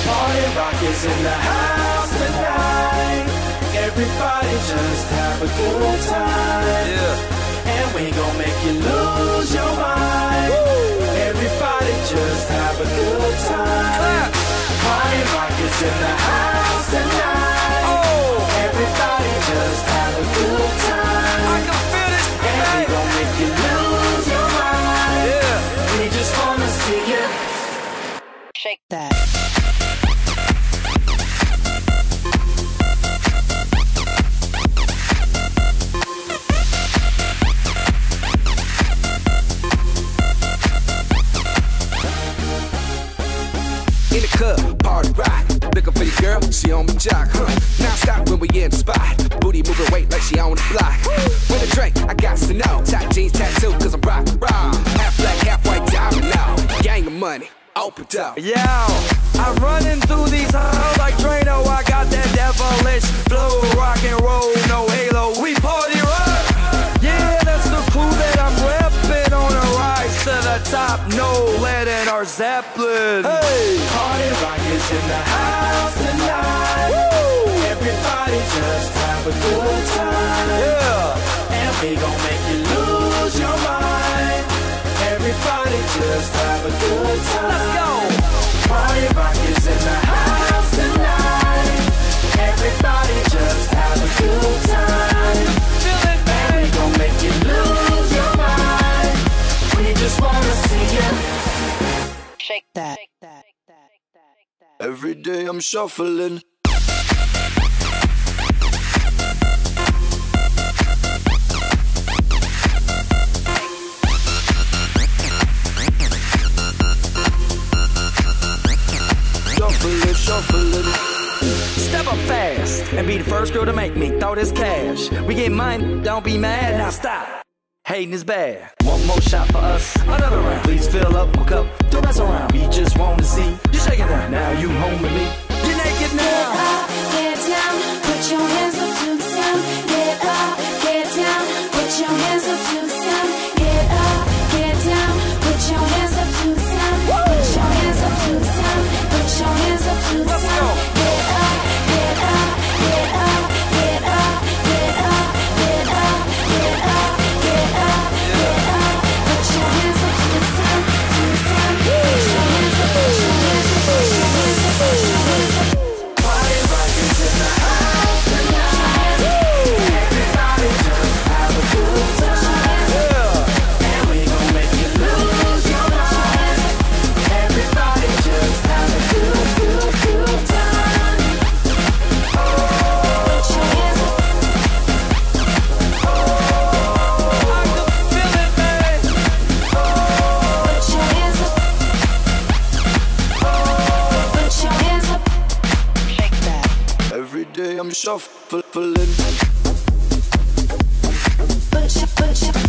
Party rock is in the house tonight. Everybody just have a good time. Yeah. And we gon' make you lose your mind. Woo. Everybody just have a good time. Party rock is in the house tonight. Oh. Everybody just have a good time. I can feel it. And we gon' make you lose your mind. Yeah. We just wanna see you shake that. In the club, party rock. Looking for your girl, she on my jock. Now stop when we in the spot. Booty moving weight like she on the block. With a drink, I got to know. Tight jeans, tattoo, cause I'm rock, raw. Half black, half white, diamond now. Gang of money, open up. Yeah, I'm running through these halls like Drano. I got that devilish flow, rock and roll, no halo. We party rock. Yeah, that's the clue that I'm repping on a rise to the top. No lead in our Zeppelin. Hey, party rock is in the house tonight. Woo. Everybody just have a good time. Yeah, and we gon' make you lose your mind. Everybody just have a good time. Let's go. Party rock is in the house tonight. Everybody just have a good time. Feel it, and we gon' make you lose your mind. We just wanna see you shake that. Every day I'm shuffling. Shuffling. Step up fast and be the first girl to make me throw this cash. We get mine, don't be mad, now stop. Hating is bad. One more shot for us, another round. Please fill up my cup, don't mess around. We just want to see you shaking that. Now you home with me, you're naked now. Get up, get down, put your hands up to the sound. Get up, get down, put your hands up to the sound. Get up, get down, put your hands up to the sound. Put your hands up to the sound. Put your hands up to the sound. Get up, get up, get up, get up, get up, get up, get up, get up, get up. Put your hands up to the sound, to the sound. Put your hands up, put your hands up, put your hands up, put your hands up. Party rock is in the house tonight. Everybody just have a good time. And we gon' make you lose your mind. Everybody just have a good time. Put your hands up. I can feel it, man. Put your hands up. Put your hands up. Shake that. Every day I'm shuffling. Put your